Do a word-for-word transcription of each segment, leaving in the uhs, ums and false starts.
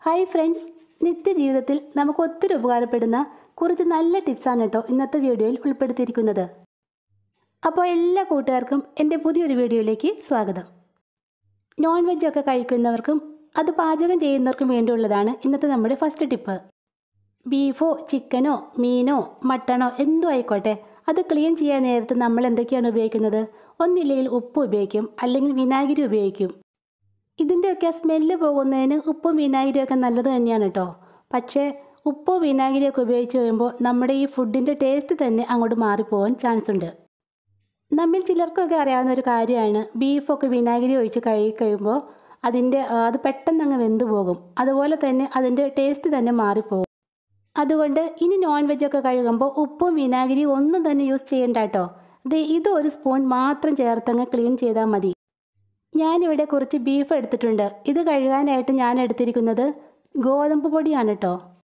Hi friends, നിത്യജീവിതത്തിൽ നമുക്ക് ഒത്തിരി ഉപകാരപ്പെടുന്ന കുറച്ച് നല്ല ടിപ്സാണ് കേട്ടോ ഇന്നത്തെ വീഡിയോയിൽ ഉൾപ്പെടുത്തിയിരിക്കുന്നത്. അപ്പോൾ എല്ലാ കൂട്ടുകാർക്കും എൻ്റെ പുതിയൊരു വീഡിയോയിലേക്ക് സ്വാഗതം. നോൺ വെജ് ഒക്കെ കഴിക്കുന്നവർക്കും അത് പാചകം ചെയ്യുന്നവർക്കും വേണ്ടിയുള്ളതാണ് ഇന്നത്തെ നമ്മുടെ ഫസ്റ്റ് ടിപ്പ്. ബീഫോ ചിക്കനോ മീനോ മട്ടണോ എന്തോ ആയിക്കോട്ടെ, അത് ക്ലീൻ ചെയ്യാൻ നേരത്ത് നമ്മൾ എന്തൊക്കെയാണ് ഉപയോഗിക്കുന്നത്? ഒന്നില്ലെങ്കിൽ ഉപ്പ് ഉപയോഗിക്കും, അല്ലെങ്കിൽ വിനാഗിരി ഉപയോഗിക്കും. ഇതിൻ്റെയൊക്കെ സ്മെല്ല് പോകുന്നതിന് ഉപ്പും വിനാഗിരിയൊക്കെ നല്ലത് തന്നെയാണ് കേട്ടോ. പക്ഷേ ഉപ്പോ വിനാഗിരിയൊക്കെ ഉപയോഗിച്ച് കഴിയുമ്പോൾ നമ്മുടെ ഈ ഫുഡിൻ്റെ ടേസ്റ്റ് തന്നെ അങ്ങോട്ട് മാറിപ്പോകാൻ ചാൻസ് ഉണ്ട്. നമ്മിൽ ചിലർക്കൊക്കെ അറിയാവുന്ന ഒരു കാര്യമാണ്, ബീഫൊക്കെ വിനാഗിരി ഒഴിച്ച് കഴുകി കഴിയുമ്പോൾ അതിൻ്റെ അത് പെട്ടെന്ന് അങ്ങ് വെന്ത് പോകും. അതുപോലെ തന്നെ അതിൻ്റെ ടേസ്റ്റ് തന്നെ മാറിപ്പോകും. അതുകൊണ്ട് ഇനി നോൺ വെജൊക്കെ കഴുകുമ്പോൾ ഉപ്പും വിനാഗിരിയും ഒന്നും തന്നെ യൂസ് ചെയ്യണ്ട കേട്ടോ. ഇത് ഇത് ഒരു സ്പൂൺ മാത്രം ചേർത്തങ്ങ് ക്ലീൻ ചെയ്താൽ മതി. ഞാനിവിടെ കുറച്ച് ബീഫ് എടുത്തിട്ടുണ്ട്. ഇത് കഴുകാനായിട്ട് ഞാൻ എടുത്തിരിക്കുന്നത് ഗോതമ്പ് പൊടിയാണ് കേട്ടോ.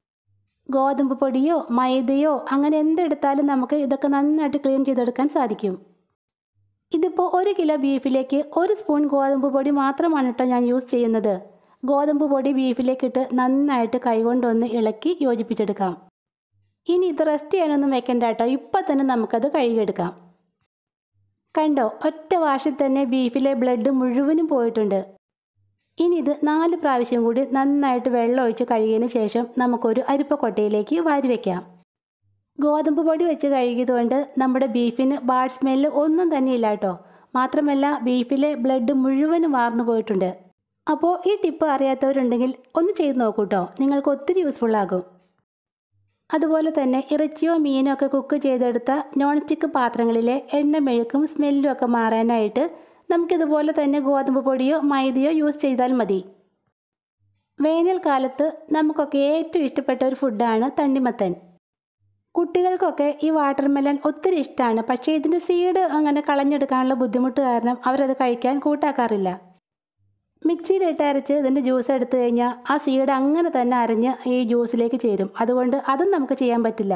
ഗോതമ്പ് പൊടിയോ മൈദയോ അങ്ങനെ എന്തെടുത്താലും നമുക്ക് ഇതൊക്കെ നന്നായിട്ട് ക്ലീൻ ചെയ്തെടുക്കാൻ സാധിക്കും. ഇതിപ്പോൾ ഒരു കിലോ ബീഫിലേക്ക് ഒരു സ്പൂൺ ഗോതമ്പ് പൊടി മാത്രമാണ് കേട്ടോ ഞാൻ യൂസ് ചെയ്യുന്നത്. ഗോതമ്പ് പൊടി ബീഫിലേക്കിട്ട് നന്നായിട്ട് കൈകൊണ്ടൊന്ന് ഇളക്കി യോജിപ്പിച്ചെടുക്കാം. ഇനി ഇത് റെസ്റ്റ് ചെയ്യാനൊന്നും വെക്കണ്ട കേട്ടോ, ഇപ്പം തന്നെ നമുക്കത് കഴുകിയെടുക്കാം. കണ്ടോ, ഒറ്റ വാഷിൽ തന്നെ ബീഫിലെ ബ്ലഡ് മുഴുവനും പോയിട്ടുണ്ട്. ഇനി ഇത് നാല് പ്രാവശ്യം കൂടി നന്നായിട്ട് വെള്ളം ഒഴിച്ച് കഴുകിയതിന് ശേഷം നമുക്കൊരു അരിപ്പക്കൊട്ടയിലേക്ക് വാരി വയ്ക്കാം. ഗോതമ്പ് പൊടി വെച്ച് കഴുകിയതുകൊണ്ട് നമ്മുടെ ബീഫിന് ബാഡ് സ്മെല്ല് ഒന്നും തന്നെ ഇല്ല കേട്ടോ. മാത്രമല്ല ബീഫിലെ ബ്ലഡ് മുഴുവനും വാർന്നു പോയിട്ടുണ്ട്. അപ്പോൾ ഈ ടിപ്പ് അറിയാത്തവരുണ്ടെങ്കിൽ ഒന്ന് ചെയ്ത് നോക്കൂ കേട്ടോ, നിങ്ങൾക്ക് ഒത്തിരി യൂസ്ഫുള്ളാകും. അതുപോലെ തന്നെ ഇറച്ചിയോ മീനോ ഒക്കെ കുക്ക് ചെയ്തെടുത്ത നോൺ സ്റ്റിക്ക് പാത്രങ്ങളിലെ എണ്ണമെഴുക്കും സ്മെല്ലും ഒക്കെ മാറാനായിട്ട് നമുക്കിതുപോലെ തന്നെ ഗോതമ്പ് പൊടിയോ മൈദയോ യൂസ് ചെയ്താൽ മതി. വേനൽക്കാലത്ത് നമുക്കൊക്കെ ഏറ്റവും ഇഷ്ടപ്പെട്ട ഒരു ഫുഡാണ് തണ്ണിമത്തൻ. കുട്ടികൾക്കൊക്കെ ഈ വാട്ടർമെലൺ ഒത്തിരി ഇഷ്ടമാണ്. പക്ഷേ ഇതിൻ്റെ സീഡ് അങ്ങനെ കളഞ്ഞെടുക്കാനുള്ള ബുദ്ധിമുട്ട് കാരണം അവരത് കഴിക്കാൻ കൂട്ടാക്കാറില്ല. മിക്സിയിലിട്ട് അരച്ച് ഇതിൻ്റെ ജ്യൂസ് എടുത്തു കഴിഞ്ഞാൽ ആ സീഡ് അങ്ങനെ തന്നെ അരഞ്ഞ് ഈ ജ്യൂസിലേക്ക് ചേരും. അതുകൊണ്ട് അതും നമുക്ക് ചെയ്യാൻ പറ്റില്ല.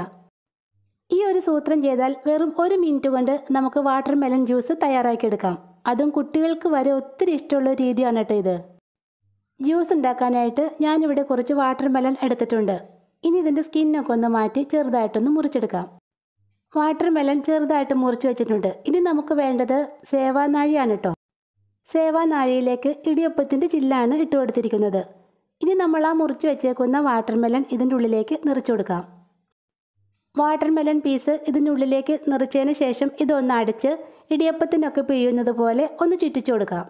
ഈ ഒരു സൂത്രം ചെയ്താൽ വെറും ഒരു മിനിറ്റ് കൊണ്ട് നമുക്ക് വാട്ടർമെലൺ ജ്യൂസ് തയ്യാറാക്കിയെടുക്കാം. അതും കുട്ടികൾക്ക് വരെ ഒത്തിരി ഇഷ്ടമുള്ള രീതിയാണ് കേട്ടോ ഇത്. ജ്യൂസ് ഉണ്ടാക്കാനായിട്ട് ഞാനിവിടെ കുറച്ച് വാട്ടർമെലൺ എടുത്തിട്ടുണ്ട്. ഇനി ഇതിൻ്റെ സ്കിന്നൊക്കെ ഒന്ന് മാറ്റി ചെറുതായിട്ടൊന്ന് മുറിച്ചെടുക്കാം. വാട്ടർമെലൺ ചെറുതായിട്ട് മുറിച്ച് വെച്ചിട്ടുണ്ട്. ഇനി നമുക്ക് വേണ്ടത് സേവാനാഴിയാണ് കേട്ടോ. സേവാനാഴിയിലേക്ക് ഇടിയപ്പത്തിൻ്റെ ചില്ലാണ് ഇട്ട് കൊടുത്തിരിക്കുന്നത്. ഇനി നമ്മൾ ആ മുറിച്ച് വെച്ചേക്കുന്ന വാട്ടർമെലൺ ഇതിൻ്റെ ഉള്ളിലേക്ക് നിറച്ചു കൊടുക്കാം. വാട്ടർമെലൺ പീസ് ഇതിൻ്റെ ഉള്ളിലേക്ക് നിറച്ചതിന് ശേഷം ഇതൊന്ന് അടച്ച് ഇടിയപ്പത്തിനൊക്കെ പിഴിയുന്നത് പോലെ ഒന്ന് ചുറ്റിച്ചു കൊടുക്കാം.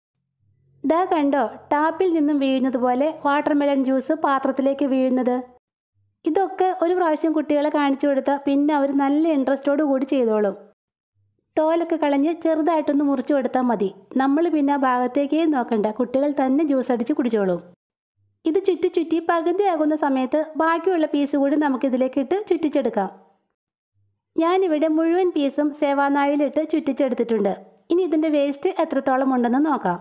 ദാ കണ്ടോ, ടാപ്പിൽ നിന്നും വീഴുന്നത് പോലെ വാട്ടർമെലൺ ജ്യൂസ് പാത്രത്തിലേക്ക് വീഴുന്നത്. ഇതൊക്കെ ഒരു പ്രാവശ്യം കുട്ടികളെ കാണിച്ചു കൊടുത്താൽ പിന്നെ അവർ നല്ല ഇൻട്രസ്റ്റോടു കൂടി ചെയ്തോളും. തോലൊക്കെ കളഞ്ഞ് ചെറുതായിട്ടൊന്ന് മുറിച്ചു കൊടുത്താൽ മതി. നമ്മൾ പിന്നെ ആ ഭാഗത്തേക്കേ നോക്കണ്ട, കുട്ടികൾ തന്നെ ജ്യൂസ് അടിച്ച് കുടിച്ചോളും. ഇത് ചുറ്റി ചുറ്റി പകുതിയാകുന്ന സമയത്ത് ബാക്കിയുള്ള പീസ് കൂടി നമുക്കിതിലേക്ക് ഇട്ട് ചുറ്റിച്ചെടുക്കാം. ഞാനിവിടെ മുഴുവൻ പീസും സേവാനാഴിയിലിട്ട് ചുറ്റിച്ചെടുത്തിട്ടുണ്ട്. ഇനി ഇതിൻ്റെ വേസ്റ്റ് എത്രത്തോളം ഉണ്ടെന്ന് നോക്കാം.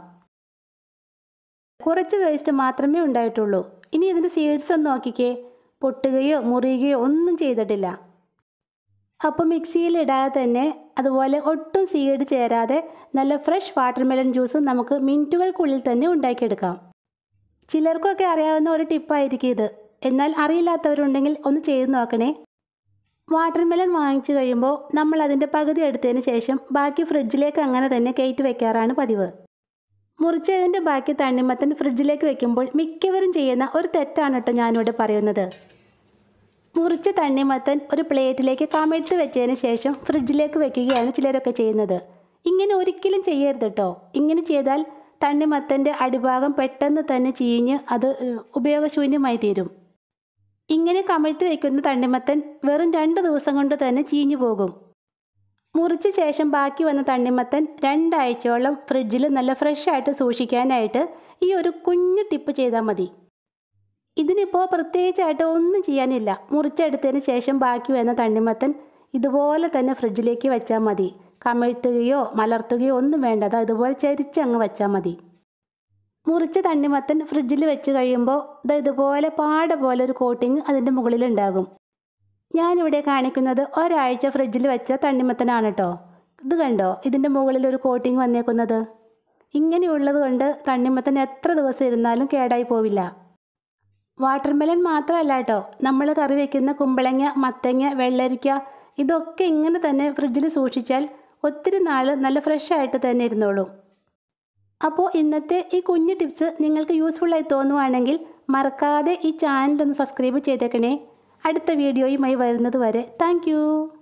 കുറച്ച് വേസ്റ്റ് മാത്രമേ ഉണ്ടായിട്ടുള്ളൂ. ഇനി ഇതിൻ്റെ സീഡ്സ് ഒന്ന് നോക്കിക്കേ, പൊട്ടുകയോ മുറിയുകയോ ഒന്നും ചെയ്തിട്ടില്ല. അപ്പോൾ മിക്സിയിൽ ഇടാതെ തന്നെ അതുപോലെ ഒട്ടും സീഡ് ചേരാതെ നല്ല ഫ്രഷ് വാട്ടർമെലൺ ജ്യൂസ് നമുക്ക് മിനിറ്റുകൾക്കുള്ളിൽ തന്നെ ഉണ്ടാക്കിയെടുക്കാം. ചിലർക്കൊക്കെ അറിയാവുന്ന ഒരു ടിപ്പായിരിക്കും ഇത്. എന്നാൽ അറിയില്ലാത്തവരുണ്ടെങ്കിൽ ഒന്ന് ചെയ്ത് നോക്കണേ. വാട്ടർമെലൺ വാങ്ങിച്ചു കഴിയുമ്പോൾ നമ്മൾ അതിൻ്റെ പകുതി എടുത്തതിന് ശേഷം ബാക്കി ഫ്രിഡ്ജിലേക്ക് അങ്ങനെ തന്നെ കയറ്റി വയ്ക്കാറാണ് പതിവ്. മുറിച്ചതിൻ്റെ ബാക്കി തണ്ണിമത്തൻ ഫ്രിഡ്ജിലേക്ക് വയ്ക്കുമ്പോൾ മിക്കവരും ചെയ്യുന്ന ഒരു തെറ്റാണ് കേട്ടോ ഞാനിവിടെ പറയുന്നത്. മുറിച്ച തണ്ണിമത്തൻ ഒരു പ്ലേറ്റിലേക്ക് കമിഴ്ത്ത് വെച്ചതിന് ശേഷം ഫ്രിഡ്ജിലേക്ക് വെക്കുകയാണ് ചിലരൊക്കെ ചെയ്യുന്നത്. ഇങ്ങനെ ഒരിക്കലും ചെയ്യരുത് കേട്ടോ. ഇങ്ങനെ ചെയ്താൽ തണ്ണിമത്തൻ്റെ അടിഭാഗം പെട്ടെന്ന് തന്നെ ചീഞ്ഞ് അത് ഉപയോഗശൂന്യമായി തീരും. ഇങ്ങനെ കമിഴ്ത്ത് വയ്ക്കുന്ന തണ്ണിമത്തൻ വെറും രണ്ട് ദിവസം കൊണ്ട് തന്നെ ചീഞ്ഞു പോകും. മുറിച്ച ശേഷം ബാക്കി വന്ന തണ്ണിമത്തൻ രണ്ടാഴ്ചയോളം ഫ്രിഡ്ജിൽ നല്ല ഫ്രഷായിട്ട് സൂക്ഷിക്കാനായിട്ട് ഈ ഒരു കുഞ്ഞു ടിപ്പ് ചെയ്താൽ മതി. ഇതിനിപ്പോൾ പ്രത്യേകിച്ചായിട്ട് ഒന്നും ചെയ്യാനില്ല. മുറിച്ചെടുത്തതിന് ശേഷം ബാക്കി വരുന്ന തണ്ണിമത്തൻ ഇതുപോലെ തന്നെ ഫ്രിഡ്ജിലേക്ക് വെച്ചാൽ മതി. കമിഴ്ത്തുകയോ മലർത്തുകയോ ഒന്നും വേണ്ട, അത് ഇതുപോലെ ചരിച്ചങ്ങ് വെച്ചാൽ മതി. മുറിച്ച തണ്ണിമത്തൻ ഫ്രിഡ്ജിൽ വെച്ച് കഴിയുമ്പോൾ ഇത് ഇതുപോലെ പാട പോലെ ഒരു കോട്ടിങ് അതിൻ്റെ മുകളിലുണ്ടാകും. ഞാനിവിടെ കാണിക്കുന്നത് ഒരാഴ്ച ഫ്രിഡ്ജിൽ വെച്ച തണ്ണിമത്തനാണ് കേട്ടോ. ഇത് കണ്ടോ, ഇതിൻ്റെ മുകളിൽ ഒരു കോട്ടിങ് വന്നേക്കുന്നത്. ഇങ്ങനെയുള്ളത് കൊണ്ട് തണ്ണിമത്തൻ എത്ര ദിവസം ഇരുന്നാലും കേടായി പോവില്ല. വാട്ടർമെലൺ മാത്രമല്ല കേട്ടോ, നമ്മൾ കറി വയ്ക്കുന്ന കുമ്പളങ്ങ, മത്തങ്ങ, വെള്ളരിക്ക ഇതൊക്കെ ഇങ്ങനെ തന്നെ ഫ്രിഡ്ജിൽ സൂക്ഷിച്ചാൽ ഒത്തിരി നാൾ നല്ല ഫ്രഷ് ആയിട്ട് തന്നെ ഇരുന്നോളൂ. അപ്പോൾ ഇന്നത്തെ ഈ കുഞ്ഞു ടിപ്സ് നിങ്ങൾക്ക് യൂസ്ഫുള്ളായി തോന്നുവാണെങ്കിൽ മറക്കാതെ ഈ ചാനലൊന്ന് സബ്സ്ക്രൈബ് ചെയ്തേക്കണേ. അടുത്ത വീഡിയോയുമായി വരുന്നത് വരെ താങ്ക്